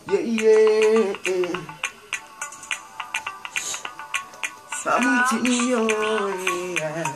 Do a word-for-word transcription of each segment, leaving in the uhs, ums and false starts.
Yeah, yeah, yeah. Something yo, yeah.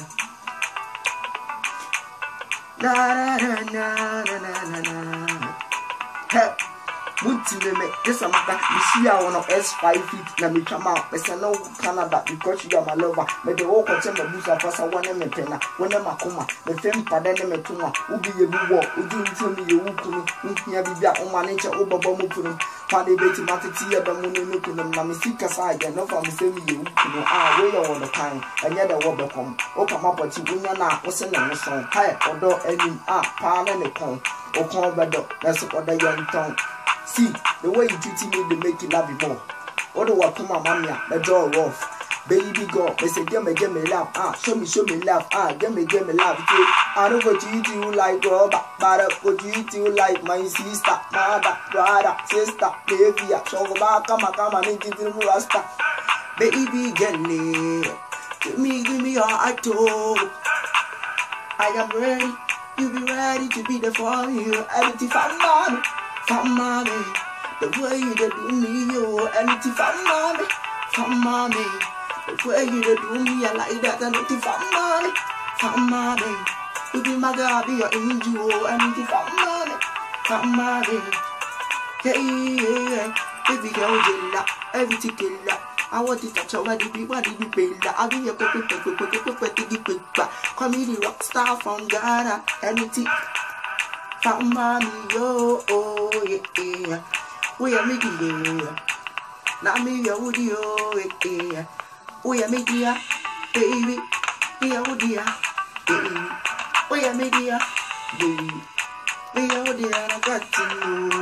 Na na na na na na na. Hey. Muti me this a matter. You see I wanna S five feet. Na me come out. Me say no Canada because you are my lover. Me the walk on me busa pass one me pena. One me makoma. Me fem pada ne me tuma. Ubi ye bu wo. Udu nti me ye wukunu. Nhia bibia o ma ne che o baba mu kunu. Pa de beti matiti ya da mu no no kunu. Na me sika sa ya no fa me say me ye wukunu. Ah we ya wo the kind. Anya da wo be kom. O kama poti unya na wo se na wo son. Hai odo enim ah pa na ne kon. O kon bedo. Na so oda yon ton. See, the way you treat me, they make you love you more. All the way come on, mamma, the door off. Baby girl, they say, give me, give me love. Ah, show me, show me love. Ah, give me, give me love. I don't go to eat you like rubber, but I go to eat you like my sister, mother, brother, sister, baby. So go back, come on, come on, and give me rasta. Baby girl, give me, give me your heart too. I am ready, you be ready to be there for you. Everything for mommy. From mommy, the way you do me, yo, anything from mommy, from mommy, the way you do me, I like that, anything from mommy, from mommy, you be my girl, be your angel, anything from mommy, from mommy, hey, yeah, baby girl, jilla, everything killer. I want to touch over the people, the people. I'll be your quick, quick, quick, quick, quick, quick, quick, quick, quick. Call me the rock star from Ghana, anything. From mommy, yo, oh, yeah, yeah. We are making it. Now me, yo, woody, oh, yeah. We are making it, baby. We are woody, baby. We are making it, baby. We are woody, I got to know.